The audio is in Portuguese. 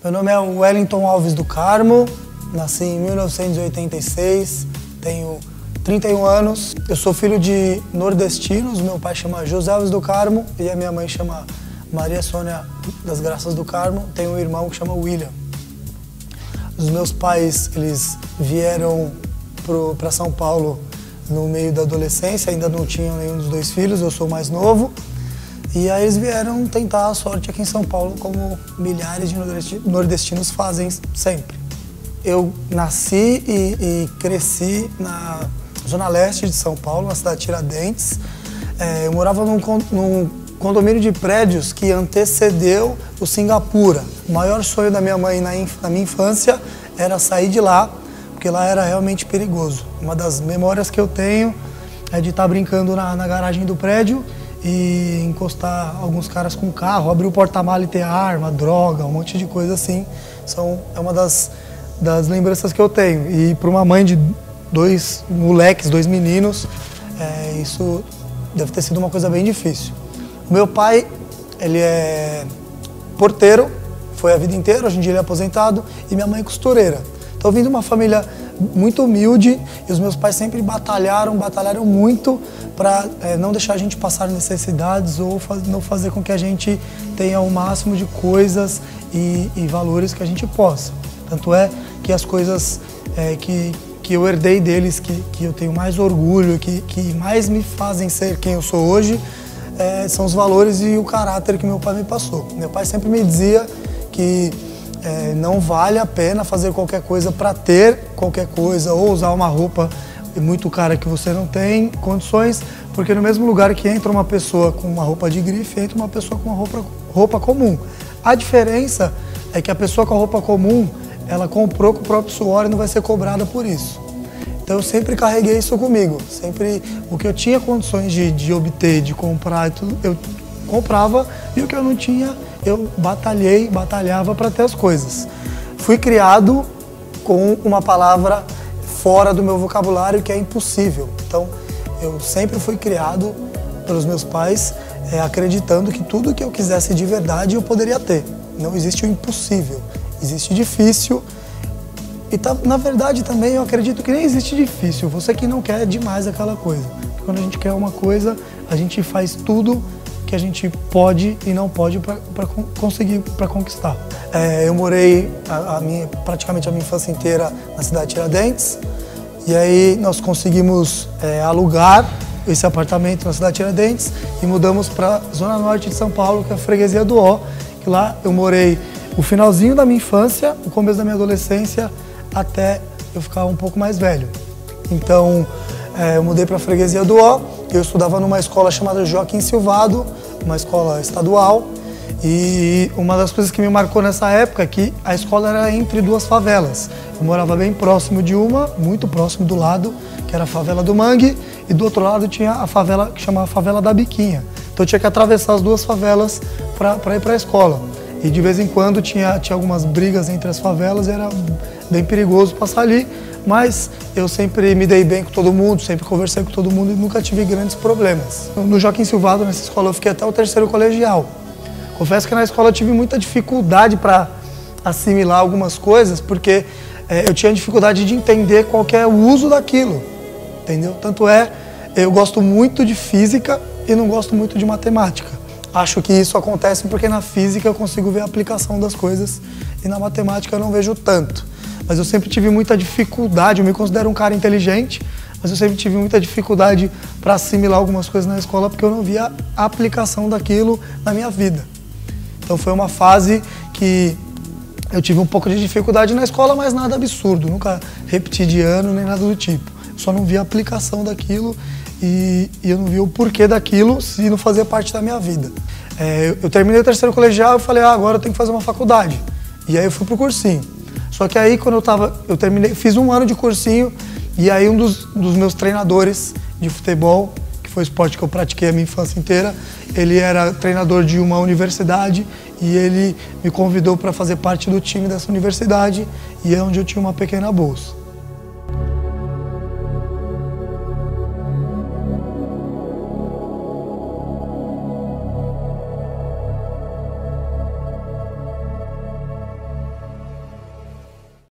Meu nome é Wellington Alves do Carmo, nasci em 1986, tenho 31 anos. Eu sou filho de nordestinos, meu pai chama José Alves do Carmo e a minha mãe chama Maria Sônia das Graças do Carmo. Tenho um irmão que chama William. Os meus pais, eles vieram para São Paulo no meio da adolescência, ainda não tinham nenhum dos dois filhos, eu sou o mais novo. E aí eles vieram tentar a sorte aqui em São Paulo, como milhares de nordestinos fazem sempre. Eu nasci e cresci na zona leste de São Paulo, na cidade de Tiradentes. Eu morava num condomínio de prédios que antecedeu o Singapura. O maior sonho da minha mãe na minha infância era sair de lá, porque lá era realmente perigoso. Uma das memórias que eu tenho é de estar brincando na garagem do prédio e encostar alguns caras com carro, abrir o porta-mala e ter arma, droga, um monte de coisa assim. É uma das lembranças que eu tenho. E para uma mãe de dois moleques, dois meninos, isso deve ter sido uma coisa bem difícil. O meu pai, ele é porteiro, foi a vida inteira, hoje em dia ele é aposentado, e minha mãe é costureira. Então eu vim de uma família muito humilde e os meus pais sempre batalharam muito para não deixar a gente passar necessidades ou não fazer com que a gente tenha o máximo de coisas e valores que a gente possa. Tanto é que as coisas que eu herdei deles, que eu tenho mais orgulho, que mais me fazem ser quem eu sou hoje, são os valores e o caráter que meu pai me passou. Meu pai sempre me dizia que não vale a pena fazer qualquer coisa para ter qualquer coisa ou usar uma roupa muito cara que você não tem condições, porque no mesmo lugar que entra uma pessoa com uma roupa de grife, entra uma pessoa com uma roupa comum. A diferença é que a pessoa com a roupa comum, ela comprou com o próprio suor e não vai ser cobrada por isso. Então eu sempre carreguei isso comigo, sempre o que eu tinha condições de obter, de comprar e tudo, eu comprava, e o que eu não tinha, eu batalhava para ter as coisas. Fui criado com uma palavra fora do meu vocabulário, que é impossível. Então eu sempre fui criado pelos meus pais acreditando que tudo que eu quisesse de verdade eu poderia ter. Não existe o impossível, existe difícil. E na verdade também eu acredito que nem existe difícil, você que não quer demais aquela coisa. Porque quando a gente quer uma coisa, a gente faz tudo que a gente pode e não pode para conquistar. Eu morei praticamente a minha infância inteira na cidade de Tiradentes, e aí nós conseguimos alugar esse apartamento na cidade de Tiradentes e mudamos para a zona norte de São Paulo, que é a freguesia do Ó, que lá eu morei o finalzinho da minha infância, o começo da minha adolescência, até eu ficar um pouco mais velho. Então, eu mudei para a freguesia do Ó, eu estudava numa escola chamada Joaquim Silvado, uma escola estadual, e uma das coisas que me marcou nessa época é que a escola era entre duas favelas. Eu morava bem próximo de uma, muito próximo do lado, que era a favela do Mangue, e do outro lado tinha a favela que chamava Favela da Biquinha. Então eu tinha que atravessar as duas favelas para ir para a escola. E de vez em quando tinha algumas brigas entre as favelas, era bem perigoso passar ali, mas eu sempre me dei bem com todo mundo, sempre conversei com todo mundo e nunca tive grandes problemas. No Joaquim Silvado, nessa escola, eu fiquei até o terceiro colegial. Confesso que na escola eu tive muita dificuldade para assimilar algumas coisas, porque eu tinha dificuldade de entender qual que é o uso daquilo, entendeu? Tanto eu gosto muito de física e não gosto muito de matemática. Acho que isso acontece porque na física eu consigo ver a aplicação das coisas e na matemática eu não vejo tanto. Mas eu sempre tive muita dificuldade, eu me considero um cara inteligente, mas eu sempre tive muita dificuldade para assimilar algumas coisas na escola porque eu não via a aplicação daquilo na minha vida. Então foi uma fase que eu tive um pouco de dificuldade na escola, mas nada absurdo, nunca repeti de ano nem nada do tipo. Eu só não via a aplicação daquilo e eu não via o porquê daquilo se não fazia parte da minha vida. Eu terminei o terceiro colegial e falei, agora eu tenho que fazer uma faculdade. E aí eu fui pro cursinho. Só que aí quando eu terminei, fiz um ano de cursinho e aí um dos meus treinadores de futebol, que foi o esporte que eu pratiquei a minha infância inteira, ele era treinador de uma universidade e ele me convidou para fazer parte do time dessa universidade e é onde eu tinha uma pequena bolsa.